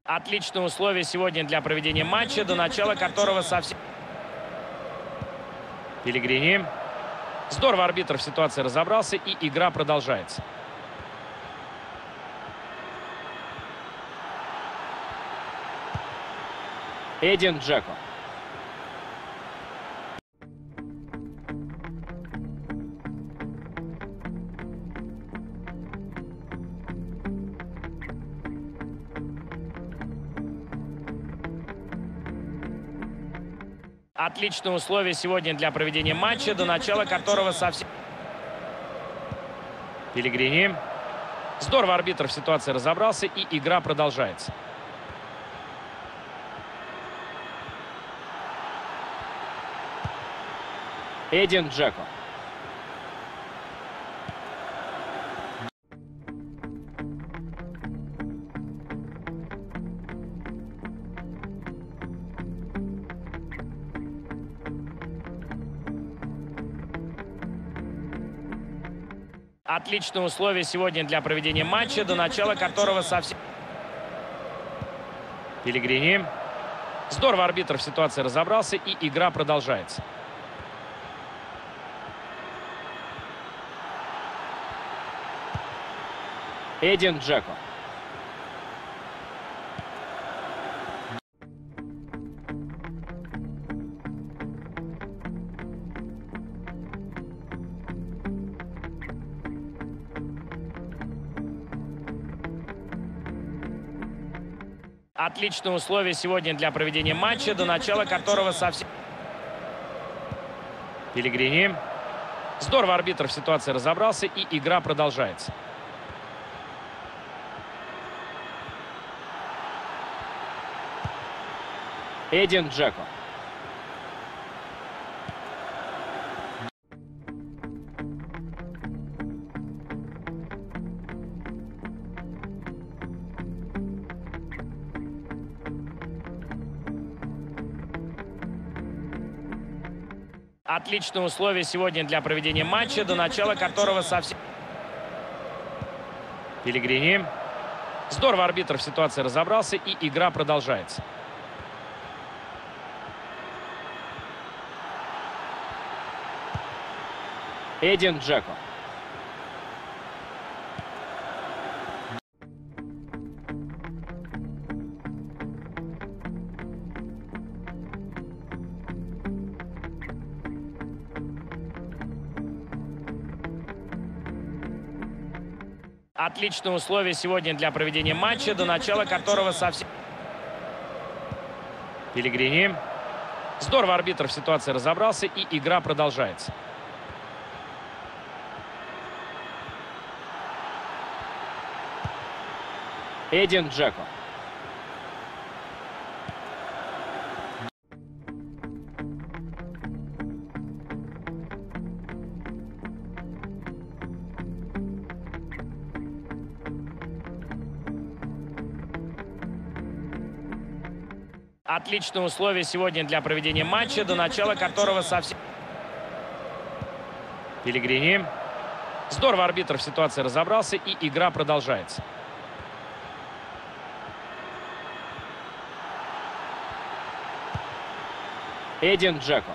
Отличные условия сегодня для проведения матча, до начала которого совсем... Пелегрини. Здорово арбитр в ситуации разобрался, и игра продолжается. Эдин Джеко. Отличные условия сегодня для проведения матча, до начала которого совсем... Пелегрини. Здорово арбитр в ситуации разобрался, и игра продолжается. Эдин Джеко. Отличные условия сегодня для проведения матча, до начала которого совсем... Пелегрини. Здорово арбитр в ситуации разобрался, и игра продолжается. Эдин Джеко. Отличные условия сегодня для проведения матча, до начала которого совсем... Пелегрини. Здорово арбитр в ситуации разобрался, и игра продолжается. Эдин Джеко. Отличные условия сегодня для проведения матча, до начала которого совсем... Пелегрини. Здорово арбитр в ситуации разобрался, и игра продолжается. Эдин Джеко. Отличные условия сегодня для проведения матча, до начала которого совсем... Пелегрини. Здорово арбитр в ситуации разобрался, и игра продолжается. Эдин Джеко. Отличные условия сегодня для проведения матча, до начала которого совсем... Пелегрини. Здорово арбитр в ситуации разобрался, и игра продолжается. Эдин Джеко.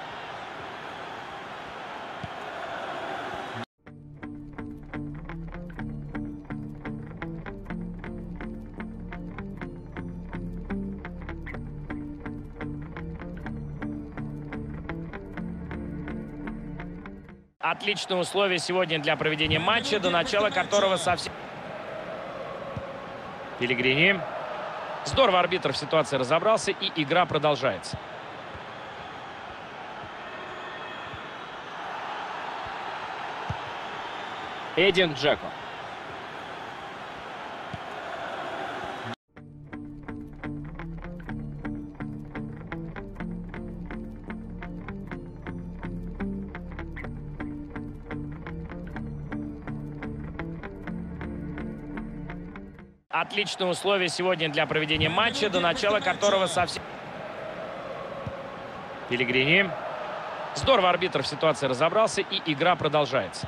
Отличные условия сегодня для проведения матча, до начала которого совсем... Пелегрини. Здорово арбитр в ситуации разобрался, и игра продолжается. Эдин Джеко. Отличные условия сегодня для проведения матча, до начала которого совсем... Пелегрини. Здорово арбитр в ситуации разобрался, и игра продолжается.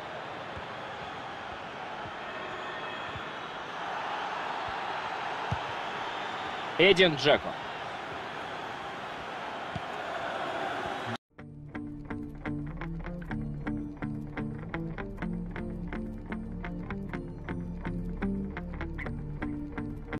Эдин Джеко.